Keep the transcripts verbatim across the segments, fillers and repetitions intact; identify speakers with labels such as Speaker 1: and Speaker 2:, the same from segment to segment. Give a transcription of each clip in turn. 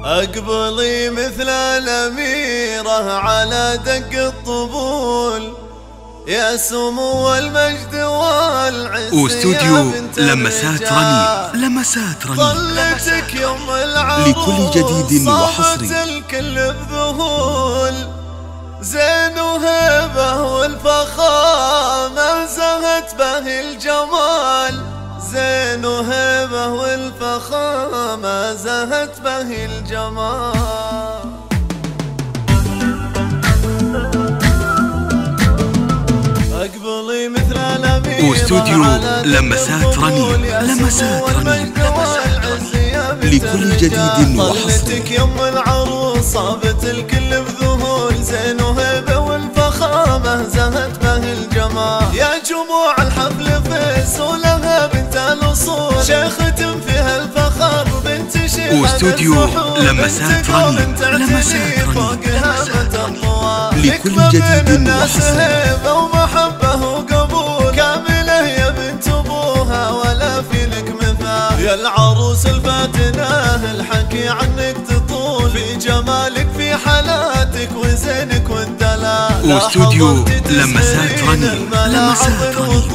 Speaker 1: أقبلي مثل الأميرة على دق الطبول، يا سمو المجد والعز
Speaker 2: واستوديو لمسات رنين. لمسات رنين
Speaker 1: ظلتك يوم العروس
Speaker 2: لكل جديد وحصري،
Speaker 1: صابت الكل بذهول، زين وهبه والفخامة زهت به الجمال، زين وهبه والفخامة زهت به الجمال. أقبلي مثل الأميرة
Speaker 2: واستوديو لمسات رنين. لمسات رنين لكل جديد وحصري.
Speaker 1: ظلتك يوم العروس صابت الكل بذهول، زين وهبه والفخامة زهت به الجمال، يا جموع الحفل فيس ولها بنت الأصول، شيخة فيها الفخر بنت شيخ
Speaker 2: واستوديو لمسات رنين. لمسات رنين لكل جديد وحصري.
Speaker 1: ومحبة وقبول كاملة يا بنت أبوها ولا في لك مثال، يا العروس الفاتنة الحكي عنك تطول، في جمالك في حالاتك وزينك والدلال.
Speaker 2: واستوديو لمسات رنين. لمسات رنين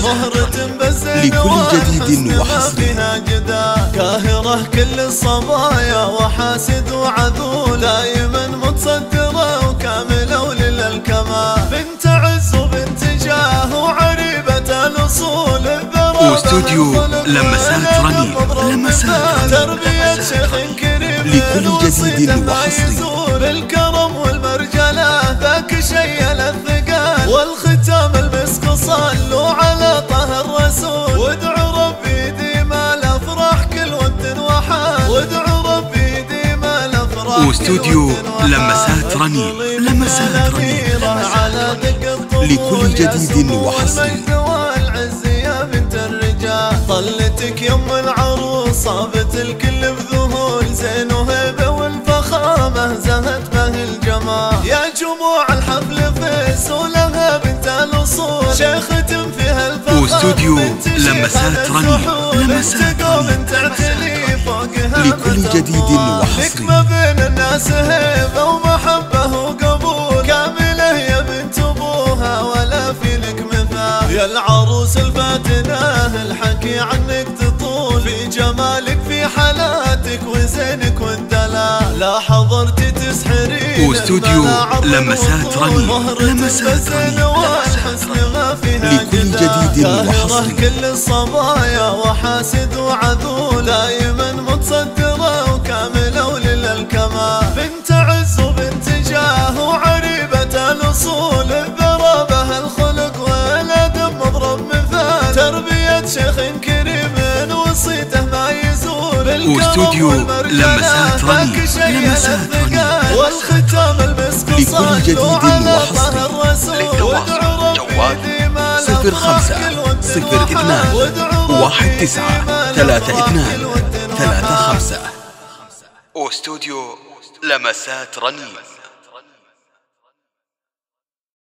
Speaker 2: لكل جديد وحصري.
Speaker 1: كاهرة كل الصبايا وحاسد وعذول، دايما متصدرة وكاملة ولل الكمال، بنت عز وبنت جاه وعريبة الأصول.
Speaker 2: واستوديو لمسات رنين. لمسات رنين
Speaker 1: تربية شيخ كريم
Speaker 2: لكل جديد وحصري.
Speaker 1: الكرم والمرجلة ذاك شي الثقال، والختام المسك صلوا على طه الرسول، وادعوا ربي ديما الافراح كل ود وحال، وادعوا ربي ديما الافراح.
Speaker 2: واستوديو لمسات رنين. لمسات رنين لكل جديد وحصري.
Speaker 1: طلتك يوم العروس صابت الكل بذهول، زين وهبه والفخامة زهت به الجمال، يا جموع الحفل فيس ولها بنت الأصول، شيخة فيها الفخر
Speaker 2: واستوديو لمسات رنين. لمسات رنين لكل جديد وحصري.
Speaker 1: لك ما بين الناس هيبة ومحبة وقبول، كاملة يا بنت أبوها ولا في لك مثال، يا العروس الفاتنة الحكي عنك تطول، في جمالك في حالاتك وزينك والدلال، لا حضرتي تسحرين.
Speaker 2: واستوديو لمسات رنين. لمسات رنين لكل جديد وحصري.
Speaker 1: كل الصبايا وحاسد وعذول، دايما متصدرة وكاملة ولل الكمال، بنت عز وبنت جاه وعريبة الأصول، ضربها الخلق والأدب مضرب مثال، تربية شيخ كريم وصيته ما يزول.
Speaker 2: واستوديو لمسات رنين. لمسات رنين
Speaker 1: والختام المسك
Speaker 2: لكل جديد وحصري.
Speaker 1: للتواصل
Speaker 2: جوال صفر خمسة صفر اثنان واحد تسعة ثلاثة اثنان ثلاثة خمسة. واستوديو لمسات رنين.